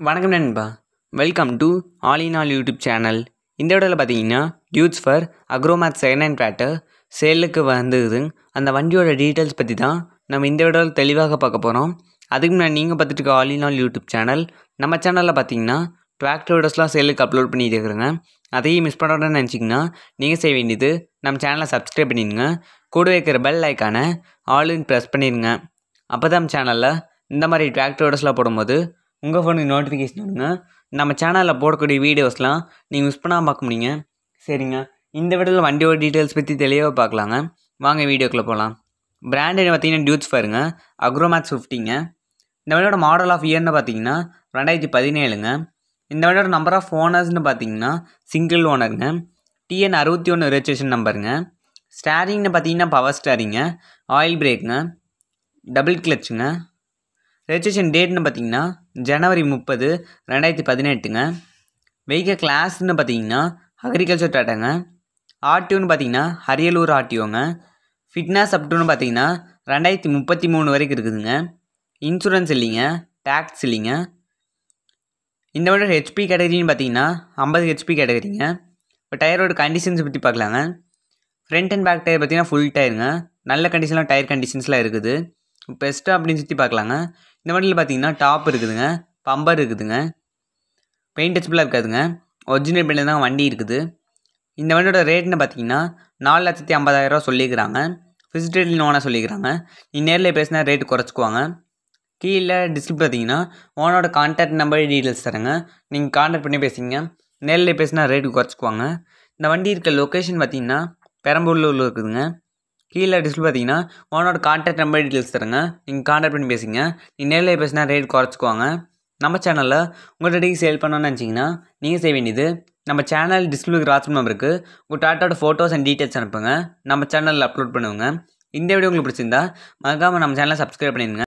வணக்கம் நண்பா. Welcome to all in all YouTube channel. இந்த வீடியோவில் பார்த்தீங்கன்னா டியூட்ஸ் ஃபார் அக்ரோமேத் செகண்ட் ஹேண்ட் டிராக்டர் சேலுக்கு வந்தது. அந்த வண்டியோட டீட்டெயில்ஸ் பற்றி தான் நம்ம இந்த வீடியோவில் தெளிவாக பார்க்க போகிறோம். அதுக்கு முன்னாடி நீங்கள் பார்த்துட்டு இருக்க all in all YouTube channel, நம்ம சேனலில் பார்த்தீங்கன்னா டிராக்டர் வீடியோஸ்லாம் சேலுக்கு அப்லோட் பண்ணிட்டு இருக்கிறேங்க. அதையும் மிஸ் பண்ணுறோன்னு நினச்சிங்கன்னா நீங்கள் செய்ய வேண்டியது நம்ம சேனலை சப்ஸ்கிரைப் பண்ணிடுங்க. கூட வைக்கிற பெல் ஐக்கானை ஆல்னு ப்ரெஸ் பண்ணிடுங்க. அப்போ தான் நம்ம சேனலில் இந்த மாதிரி டிராக்டர் வீடியோஸ்லாம் போடும்போது உங்கள் ஃபோனுக்கு நோட்டிஃபிகேஷன் வருங்க. நம்ம சேனலில் போடக்கூடிய வீடியோஸ்லாம் நீங்கள் மிஸ் பண்ணாமல் பார்க்க முடியுங்க. சரிங்க, இந்த வீடியோவில் வண்டியோட டீட்டெயில்ஸ் பற்றி தெளிவாக பார்க்கலாங்க. வாங்க வீடியோக்குள்ளே போகலாம். பிராண்டு பார்த்தீங்கன்னா டியூட்ஸ் ஃபாருங்க, அக்ரோமேத் 50ங்க. இந்த வண்டியோட மாடல் ஆஃப் இயர்னு பார்த்தீங்கன்னா 2017ங்க. இந்த வண்டியோட நம்பர் ஆஃப் ஓனர்ஸ்னு பார்த்தீங்கன்னா சிங்கிள் ஓனருங்க. TN 61 ரெஜிஸ்ட்ரேஷன் நம்பருங்க. ஸ்டேரிங்னு பார்த்தீங்கன்னா பவர் ஸ்டேரிங்க, ஆயில் பிரேக்குங்க, டபுள் கிளச்சுங்க. ரெஜிஸ்ட்ரேஷன் டேட்னு பார்த்தீங்கன்னா ஜனவரி 30, 2018ங்க. வெஹிக்கல் கிளாஸ்ன்னு பார்த்தீங்கன்னா அக்ரிகல்ச்சர் டாட்டாங்க. ஆர்டிஓன்னு பார்த்தீங்கன்னா அரியலூர் ஆர்டிஓங்க. ஃபிட்னஸ் அப்டுன்னு பார்த்தீங்கன்னா 2033 வரைக்கும் இருக்குதுங்க. இன்சூரன்ஸ் இல்லைங்க, டேக்ஸ் இல்லைங்க. இந்த விட ஹெச்பி கேட்டகரின்னு பார்த்தீங்கன்னா 50 ஹெச்பி கேட்டகரிங்க. இப்போ டயரோட கண்டிஷன்ஸ் பற்றி பார்க்கலாங்க. ஃப்ரண்ட் அண்ட் பேக் டயர் பார்த்தீங்கன்னா ஃபுல் டயருங்க. நல்ல கண்டிஷனில் டயர் கண்டிஷன்ஸ்லாம் இருக்குது. பெஸ்ட்டாக அப்படின்னு சுற்றி பார்க்கலாங்க. இந்த வண்டியில் பார்த்தீங்கன்னா டாப் இருக்குதுங்க, பம்பர் இருக்குதுங்க, பெயிண்ட் டச்சபிளாக இருக்காதுங்க. ஒரிஜினல் பெயிண்டில் தான் வண்டி இருக்குது. இந்த வண்டியோட ரேட்னு பார்த்தீங்கன்னா 4,50,000 சொல்லிக்கிறாங்க. ஃபிக்ஸ்ட் ரேட்னு ஓனாக சொல்லிக்கிறாங்க. நீ நேரில் பேசினா ரேட்டு குறைச்சிக்குவாங்க. கீழே டிஸ்கிரிப்ட் பார்த்தீங்கன்னா ஓனோட கான்டாக்ட் நம்பர் டீட்டெயில்ஸ் தரேங்க. நீங்கள் கான்டாக்ட் பண்ணி பேசிங்க. நேரில் பேசினா ரேட்டு குறைச்சிக்குவாங்க. இந்த வண்டி இருக்க லொக்கேஷன் பார்த்தீங்கன்னா பெரம்பலூரில் இருக்குதுங்க. கீழே டிஸ்பிளே பார்த்தீங்கன்னா ஓனோட கான்டாக்ட் நம்பர் டீட்டெயில்ஸ் தருங்க. நீங்கள் கான்டாக்ட் பண்ணி பேசிங்க. நீங்கள் நேரில் பேசினா ரேட் குறைச்சிக்குவாங்க. நம்ம சேனலில் உங்கள் டேட்டிக்கு சேல் பண்ணணும்னு நினச்சிங்கன்னா நீங்கள் செய்ய வேண்டியது நம்ம சேனல் டிஸ்பிளே வாட்ஸ்அப் நம்பருக்கு உங்கள் டாட்டாவோட ஃபோட்டோஸ் அண்ட் டீட்டெயில்ஸ் அனுப்புங்க. நம்ம சேனலில் அப்லோட் பண்ணுவோங்க. இந்த வீடியோ உங்களுக்கு பிடிச்சிருந்தா மறக்காமல் நம்ம சேனலை சப்ஸ்கிரைப் பண்ணிடுங்க.